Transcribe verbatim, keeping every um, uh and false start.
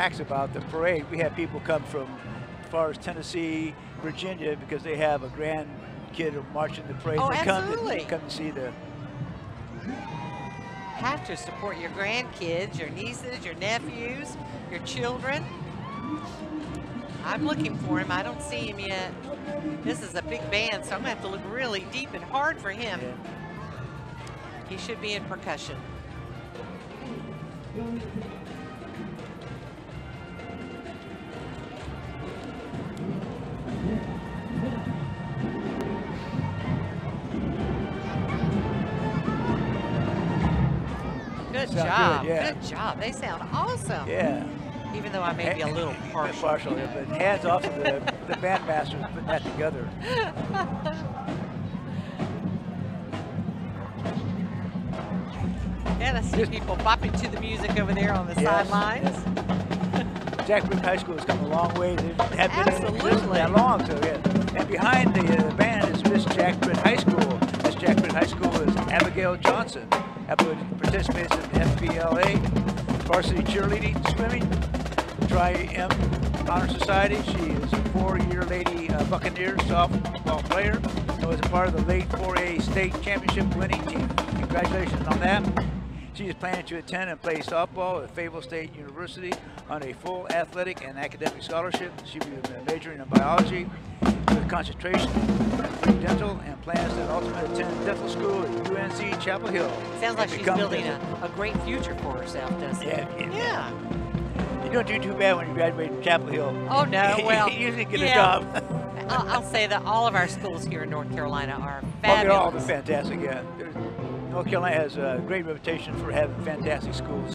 facts about the parade. We have people come from as far as Tennessee, Virginia, because they have a grandkid marching the parade. Oh, they absolutely. Come to, come to see the. Have to support your grandkids, your nieces, your nephews, your children. I'm looking for him. I don't see him yet. This is a big band, so I'm going to have to look really deep and hard for him. Yeah. He should be in percussion. Good Sound job. good, yeah. Good job. They sound awesome. Yeah. Even though I may be a little partial. Partial, yeah, but hands off to the, the bandmasters putting that together. Yeah, I see people bopping to the music over there on the Yes, sidelines. yes. Jack Britton High School has come a long way. They have been in existence Absolutely. that long, so yeah. And behind the uh, band is Miss Jack Britton High School. Miss Jack Britton High School is Abigail Johnson. Abigail participates in the F B L A, varsity cheerleading, swimming, Tri-M Honor Society. She is a four-year Lady uh, Buccaneers softball player and was a part of the late four A state championship winning team. Congratulations on that. She is planning to attend and play softball at Fayetteville State University on a full athletic and academic scholarship. She will be majoring in biology with concentration in dental and plans to ultimately attend dental school at U N C Chapel Hill. Sounds like and she's become building a- a, a great future for herself, doesn't Yeah, it? yeah. Yeah. You don't do too bad when you graduate from Chapel Hill. Oh, no, well, you usually get yeah. a job. I'll, I'll say that all of our schools here in North Carolina are Oh, they're all fabulous. fantastic, yeah. There's- North Carolina has a great reputation for having fantastic schools.